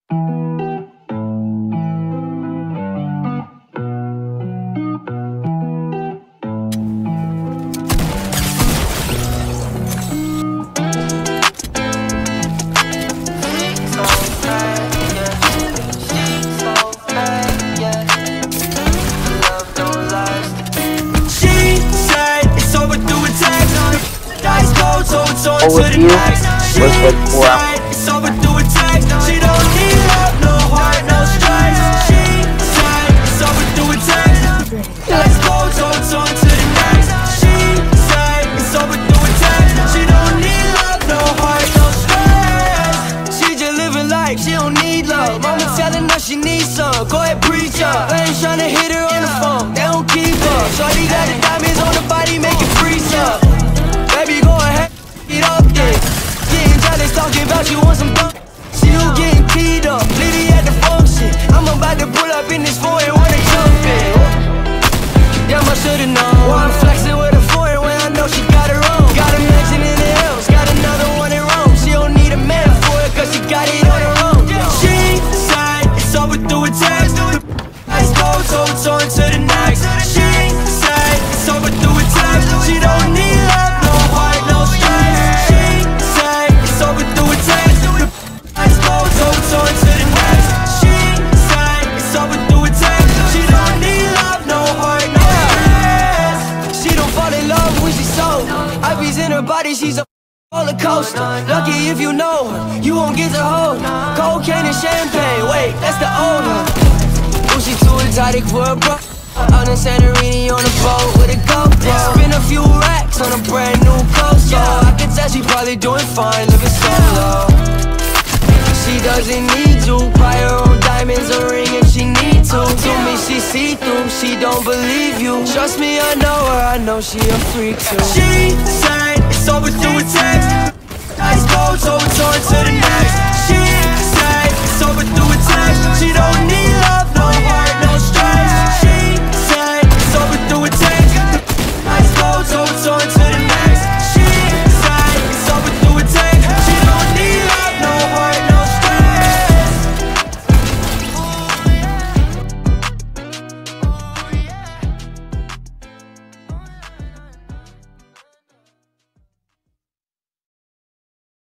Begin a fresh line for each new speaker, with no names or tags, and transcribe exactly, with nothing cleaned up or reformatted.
With you was like four hours.
It's overdue attack. She don't need love, no heart, no stress. She said it's overdue attack. Let's go toe to toe to the next. She said it's overdue attack. She don't need love, no heart, no stress. She just living life, she don't need love. Mama telling her she needs some. Go ahead, preach up. I ain't tryna hit her on the phone, they don't keep up. Shorty got the diamonds on the body, make it freeze up. Baby, go ahead. Get up there, getting jealous, talking about you want some dumb. See you getting keyed up, Liddy at the function. I'm about to pull up in this foreign, wanna jump in. Damn, I should've known. Why I'm flexing with a foreign when I know she got her own. Got a mansion in the hills, got another one in Rome. She don't need a man for it, cause she got it on her own. She said it's overdue attack. Let's go toe to toe to the next. She said it's overdue attack. She don't need love, no heart, no stress. In her body, she's a roller coaster. Lucky if you know her, you won't get to hold her. Cocaine and champagne, wait, that's the owner. Oh, she too exotic for a bro. Out in Santorini on a boat with a GoPro. Spin a few racks on a brand new coaster. I can tell she probably doing fine, living solo. She doesn't need to buy her own diamonds, a ring if she need to. To me she see through, she don't believe you. Trust me, I know her, I know she a freak too. She said